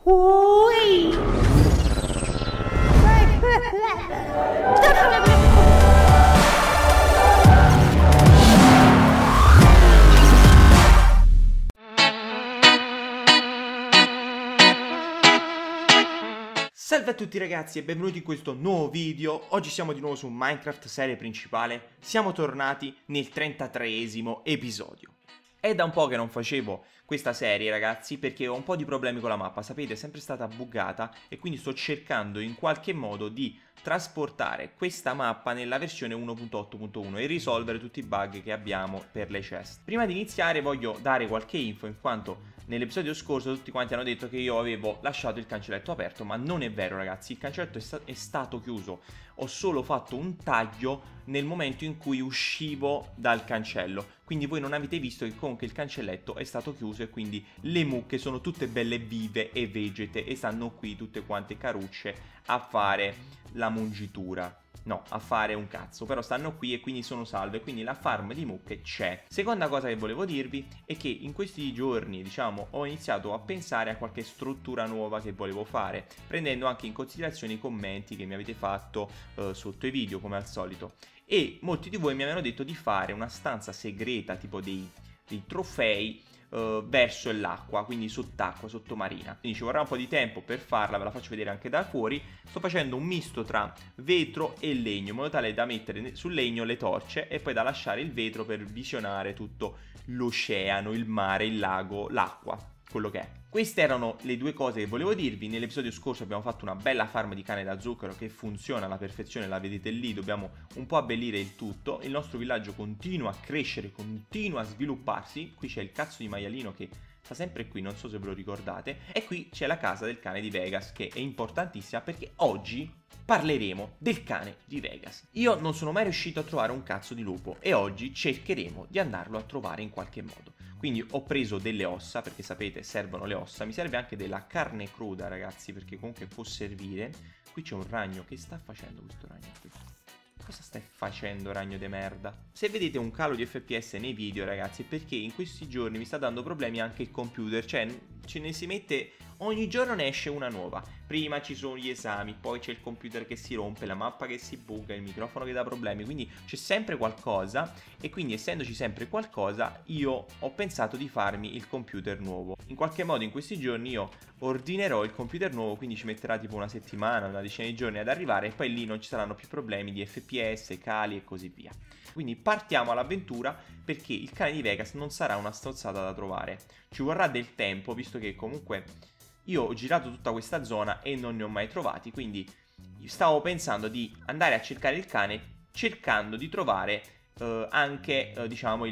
Ui! Salve a tutti ragazzi e benvenuti in questo nuovo video. Oggi siamo di nuovo su Minecraft serie principale. Siamo tornati nel 33esimo episodio. È da un po' che non facevo questa serie ragazzi perché ho un po' di problemi con la mappa. Sapete, è sempre stata buggata e quindi sto cercando in qualche modo di trasportare questa mappa nella versione 1.8.1 e risolvere tutti i bug che abbiamo per le chest. Prima di iniziare voglio dare qualche info in quanto nell'episodio scorso tutti quanti hanno detto che io avevo lasciato il cancelletto aperto, ma non è vero ragazzi, il cancelletto è stato chiuso. Ho solo fatto un taglio nel momento in cui uscivo dal cancello, quindi voi non avete visto che comunque il cancelletto è stato chiuso e quindi le mucche sono tutte belle vive e vegete e stanno qui tutte quante carucce a fare la mungitura. No, a fare un cazzo, però stanno qui e quindi sono salve, quindi la farm di mucche c'è. Seconda cosa che volevo dirvi è che in questi giorni, diciamo, ho iniziato a pensare a qualche struttura nuova che volevo fare, prendendo anche in considerazione i commenti che mi avete fatto sotto i video, come al solito. E molti di voi mi avevano detto di fare una stanza segreta, tipo dei trofei, verso l'acqua, quindi sott'acqua, sottomarina. Quindi ci vorrà un po' di tempo per farla, ve la faccio vedere anche da fuori. Sto facendo un misto tra vetro e legno, in modo tale da mettere sul legno le torce e poi da lasciare il vetro per visionare tutto l'oceano, il mare, il lago, l'acqua, quello che è. Queste erano le due cose che volevo dirvi. Nell'episodio scorso abbiamo fatto una bella farm di canne da zucchero che funziona alla perfezione, la vedete lì, dobbiamo un po' abbellire il tutto. Il nostro villaggio continua a crescere, continua a svilupparsi. Qui c'è il cazzo di maialino che sta sempre qui, non so se ve lo ricordate. E qui c'è la casa del cane di Vegas, che è importantissima perché oggi parleremo del cane di Vegas. Io non sono mai riuscito a trovare un cazzo di lupo e oggi cercheremo di andarlo a trovare in qualche modo. Quindi ho preso delle ossa, perché sapete servono le ossa, mi serve anche della carne cruda ragazzi, perché comunque può servire. Qui c'è un ragno, che sta facendo questo ragno qui? Cosa stai facendo ragno de merda? Se vedete un calo di FPS nei video ragazzi è perché in questi giorni mi sta dando problemi anche il computer, cioè ce ne si mette, ogni giorno ne esce una nuova. Prima ci sono gli esami, poi c'è il computer che si rompe, la mappa che si buca, il microfono che dà problemi, quindi c'è sempre qualcosa e quindi essendoci sempre qualcosa io ho pensato di farmi il computer nuovo. In qualche modo in questi giorni io ordinerò il computer nuovo, quindi ci metterà tipo una settimana, una decina di giorni ad arrivare e poi lì non ci saranno più problemi di FPS, cali e così via. Quindi partiamo all'avventura perché il cane di Vegas non sarà una strozzata da trovare. Ci vorrà del tempo visto che comunque io ho girato tutta questa zona e non ne ho mai trovati, quindi stavo pensando di andare a cercare il cane cercando di trovare anche diciamo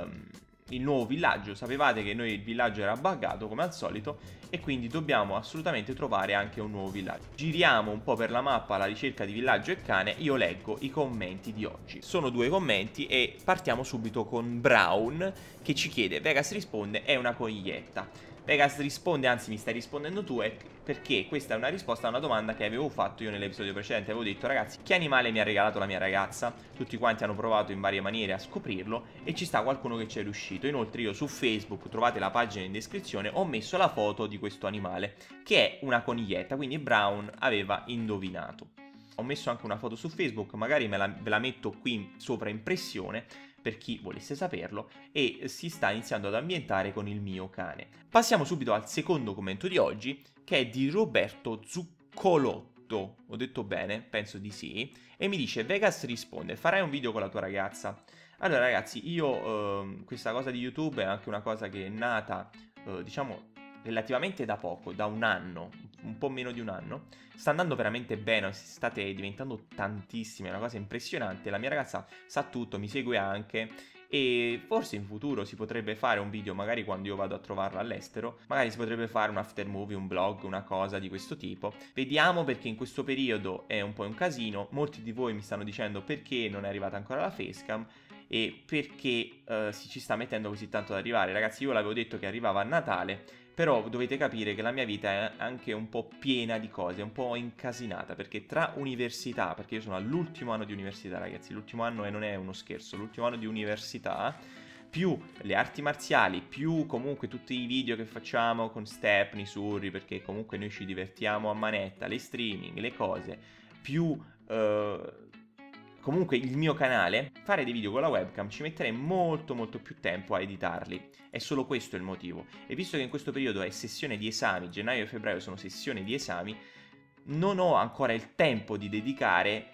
il nuovo villaggio. Sapevate che noi il villaggio era buggato come al solito e quindi dobbiamo assolutamente trovare anche un nuovo villaggio. Giriamo un po' per la mappa alla ricerca di villaggio e cane. Io leggo i commenti di oggi. Sono due commenti e partiamo subito con Brown che ci chiede: Vegas risponde è una coniglietta. Vegas risponde, anzi mi stai rispondendo tu, perché questa è una risposta a una domanda che avevo fatto io nell'episodio precedente. Avevo detto ragazzi, che animale mi ha regalato la mia ragazza? Tutti quanti hanno provato in varie maniere a scoprirlo e ci sta qualcuno che ci è riuscito. Inoltre io su Facebook, trovate la pagina in descrizione, ho messo la foto di questo animale che è una coniglietta, quindi Brown aveva indovinato. Ho messo anche una foto su Facebook, magari ve la metto qui sopra impressione per chi volesse saperlo, e si sta iniziando ad ambientare con il mio cane. Passiamo subito al secondo commento di oggi, che è di Roberto Zuccolotto. Ho detto bene? Penso di sì. E mi dice: Vegas risponde, farai un video con la tua ragazza? Allora ragazzi, io questa cosa di YouTube è anche una cosa che è nata, diciamo, relativamente da poco, da un anno, un po' meno di un anno. Sta andando veramente bene, state diventando tantissime, è una cosa impressionante. La mia ragazza sa tutto, mi segue anche e forse in futuro si potrebbe fare un video, magari quando io vado a trovarla all'estero, magari si potrebbe fare un after movie, un vlog, una cosa di questo tipo. Vediamo, perché in questo periodo è un po' un casino. Molti di voi mi stanno dicendo perché non è arrivata ancora la facecam e perché si ci sta mettendo così tanto ad arrivare. Ragazzi, io l'avevo detto che arrivava a Natale, però dovete capire che la mia vita è anche un po' piena di cose, un po' incasinata, perché tra università, perché io sono all'ultimo anno di università ragazzi, l'ultimo anno e non è uno scherzo, l'ultimo anno di università, più le arti marziali, più comunque tutti i video che facciamo con Stepney, Surri, perché comunque noi ci divertiamo a manetta, le streaming, le cose, più comunque il mio canale, fare dei video con la webcam ci metterei molto più tempo a editarli. È solo questo il motivo. E visto che in questo periodo è sessione di esami, gennaio e febbraio sono sessioni di esami, non ho ancora il tempo di dedicare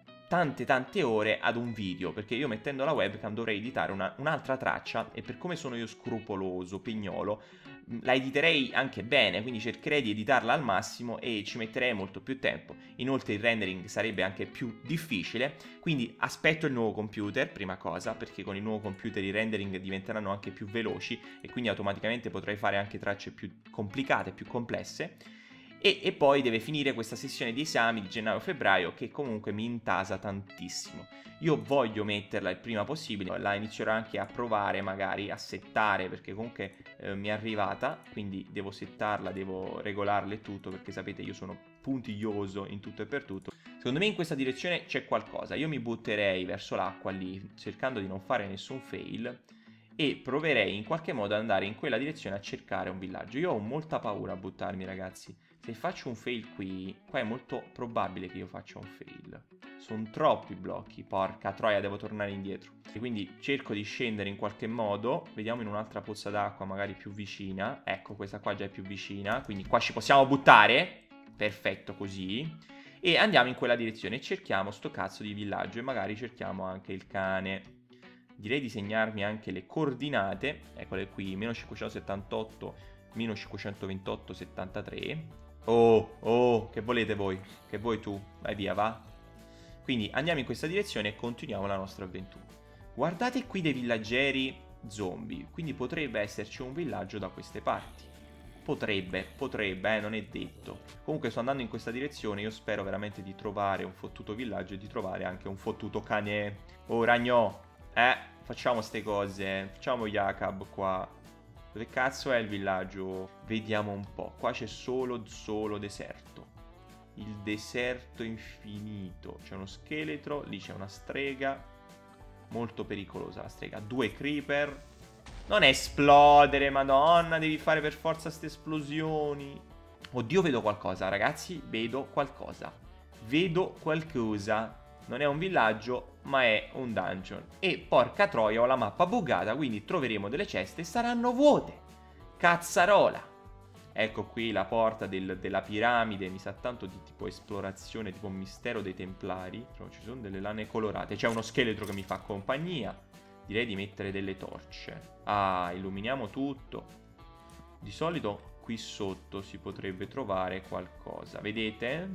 tante ore ad un video, perché io mettendo la webcam dovrei editare un'altra traccia e per come sono io scrupoloso, pignolo, la editerei anche bene, quindi cercherei di editarla al massimo e ci metterei molto più tempo. Inoltre il rendering sarebbe anche più difficile, quindi aspetto il nuovo computer, prima cosa, perché con il nuovo computer i rendering diventeranno anche più veloci e quindi automaticamente potrei fare anche tracce più complicate, più complesse. E poi deve finire questa sessione di esami di gennaio-febbraio che comunque mi intasa tantissimo. Io voglio metterla il prima possibile, la inizierò anche a provare, magari a settare, perché comunque mi è arrivata, quindi devo settarla, devo regolarle tutto, perché sapete io sono puntiglioso in tutto e per tutto. Secondo me in questa direzione c'è qualcosa, io mi butterei verso l'acqua lì, cercando di non fare nessun fail, e proverei in qualche modo ad andare in quella direzione a cercare un villaggio. Io ho molta paura a buttarmi, ragazzi. Se faccio un fail qui, qua è molto probabile che io faccia un fail. Sono troppi blocchi, porca troia, devo tornare indietro. E quindi cerco di scendere in qualche modo, vediamo in un'altra pozza d'acqua magari più vicina. Ecco, questa qua già è più vicina, quindi qua ci possiamo buttare. Perfetto, così. E andiamo in quella direzione e cerchiamo sto cazzo di villaggio e magari cerchiamo anche il cane. Direi di segnarmi anche le coordinate, eccole qui, meno 578, meno 528, 73. Oh, che volete voi? Che vuoi tu? Vai via, va? Quindi andiamo in questa direzione e continuiamo la nostra avventura. Guardate qui dei villaggeri zombie, quindi potrebbe esserci un villaggio da queste parti. Potrebbe, non è detto. Comunque sto andando in questa direzione, io spero veramente di trovare un fottuto villaggio e di trovare anche un fottuto cane. Oh, ragno! Facciamo ste cose. Facciamo Jakab qua. Dove cazzo è il villaggio? Vediamo un po'. Qua c'è solo deserto. Il deserto infinito. C'è uno scheletro. Lì c'è una strega. Molto pericolosa la strega. 2 creeper. Non esplodere, madonna. Devi fare per forza ste esplosioni. Oddio, vedo qualcosa, ragazzi. Vedo qualcosa. Non è un villaggio, ma è un dungeon. E porca troia, ho la mappa buggata, quindi troveremo delle ceste e saranno vuote. Cazzarola. Ecco qui la porta della piramide, mi sa tanto di tipo esplorazione, tipo mistero dei templari. Ci sono delle lane colorate, c'è uno scheletro che mi fa compagnia. Direi di mettere delle torce. Ah, illuminiamo tutto. Di solito qui sotto si potrebbe trovare qualcosa. Vedete?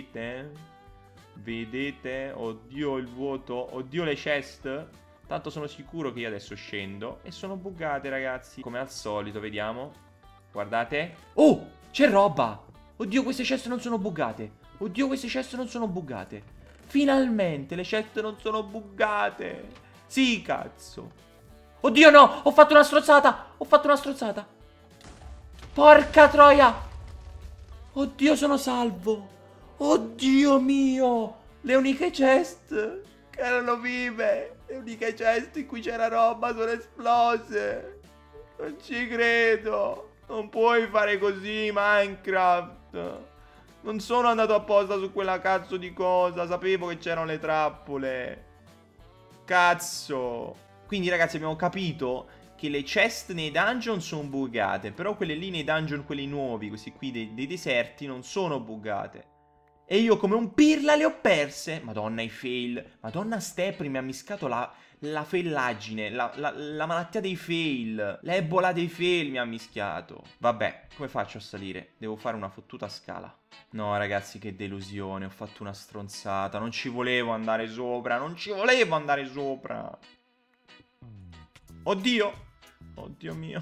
Vedete? Oddio il vuoto. Oddio le chest. Tanto sono sicuro che io adesso scendo. E sono buggate, ragazzi. Come al solito, vediamo. Guardate. Oh, c'è roba. Oddio, queste chest non sono buggate. Finalmente le chest non sono buggate. Sì, cazzo. Oddio, no. Ho fatto una strozzata. Porca troia. Oddio, sono salvo. Oddio mio! Le uniche chest che erano vive, le uniche chest in cui c'era roba sono esplose. Non ci credo. Non puoi fare così, Minecraft. Non sono andato apposta su quella cazzo di cosa. Sapevo che c'erano le trappole. Cazzo. Quindi ragazzi abbiamo capito che le chest nei dungeon sono buggate, però quelle lì nei dungeon, quelli nuovi, questi qui dei deserti, non sono buggate. E io come un pirla le ho perse. Madonna i fail. Madonna Stepri mi ha miscato la faillaggine. La malattia dei fail. L'ebola dei fail mi ha mischiato. Vabbè, come faccio a salire? Devo fare una fottuta scala. No ragazzi, che delusione. Ho fatto una stronzata. Non ci volevo andare sopra. Oddio. Oddio mio.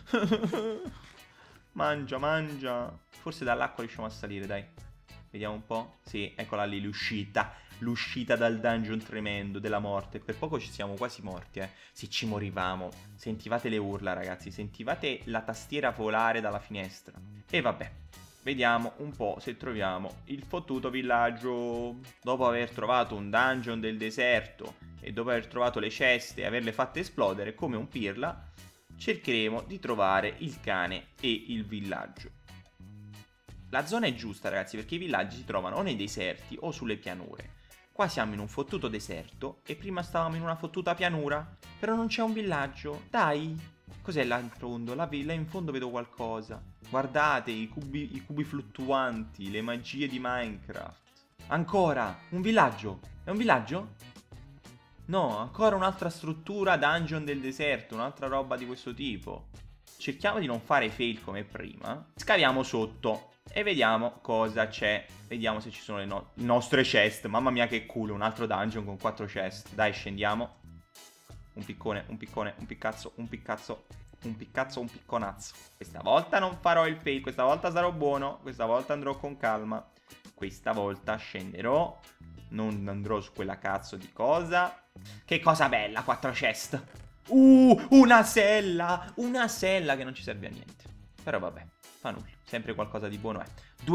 Mangia. Forse dall'acqua riusciamo a salire, dai. Vediamo un po'. Sì, eccola lì l'uscita. L'uscita dal dungeon tremendo della morte. Per poco ci siamo quasi morti, Se ci morivamo. Sentivate le urla, ragazzi. Sentivate la tastiera volare dalla finestra. E vabbè. vediamo un po' se troviamo il fottuto villaggio. Dopo aver trovato un dungeon del deserto e dopo aver trovato le ceste e averle fatte esplodere come un pirla, cercheremo di trovare il cane e il villaggio. La zona è giusta, ragazzi, perché i villaggi si trovano o nei deserti o sulle pianure. Qua siamo in un fottuto deserto e prima stavamo in una fottuta pianura, però non c'è un villaggio. Dai! Cos'è là in fondo? Là in fondo vedo qualcosa. Guardate, i cubi fluttuanti, le magie di Minecraft. Ancora! Un villaggio! È un villaggio? No, ancora un'altra struttura dungeon del deserto, un'altra roba di questo tipo. Cerchiamo di non fare fail come prima. Scaviamo sotto e vediamo cosa c'è. Vediamo se ci sono le nostre chest. Mamma mia che culo, un altro dungeon con 4 chest. Dai, scendiamo. Un piccone, un piccone, un piccazzo, un piccazzo, un piccazzo, un picconazzo. Questa volta non farò il fail, questa volta sarò buono, questa volta andrò con calma. Questa volta scenderò, non andrò su quella cazzo di cosa. Che cosa bella, 4 chest. Una sella che non ci serve a niente. Però vabbè, fa nulla, sempre qualcosa di buono è. 2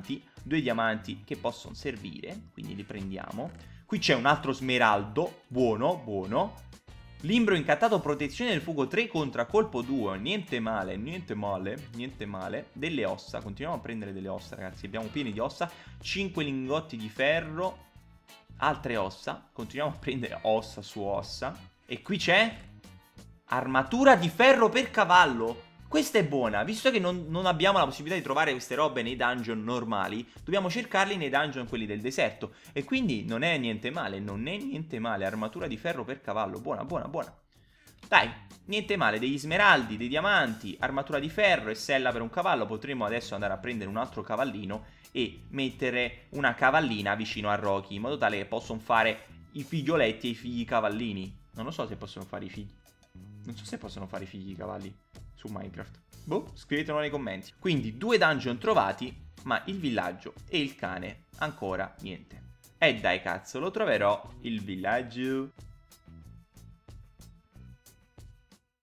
diamanti che possono servire, quindi li prendiamo. Qui c'è un altro smeraldo, buono, buono. Limbro incantato, protezione del fuoco 3 contro colpo 2, niente male, niente male, niente male. Delle ossa, continuiamo a prendere delle ossa, ragazzi, abbiamo pieni di ossa. 5 lingotti di ferro, altre ossa, continuiamo a prendere ossa su ossa. E qui c'è armatura di ferro per cavallo. Questa è buona, visto che non abbiamo la possibilità di trovare queste robe nei dungeon normali, dobbiamo cercarli nei dungeon quelli del deserto. E quindi non è niente male, non è niente male, armatura di ferro per cavallo, buona, buona, buona. Dai, niente male, degli smeraldi, dei diamanti, armatura di ferro e sella per un cavallo. Potremmo adesso andare a prendere un altro cavallino e mettere una cavallina vicino a Rocky, in modo tale che possono fare i figlioletti e i figli cavallini. Non lo so se possono fare i figli. Non so se possono fare i figli di cavalli su Minecraft. Boh, scrivetelo nei commenti. Quindi 2 dungeon trovati, ma il villaggio e il cane ancora niente. E dai cazzo, lo troverò il villaggio.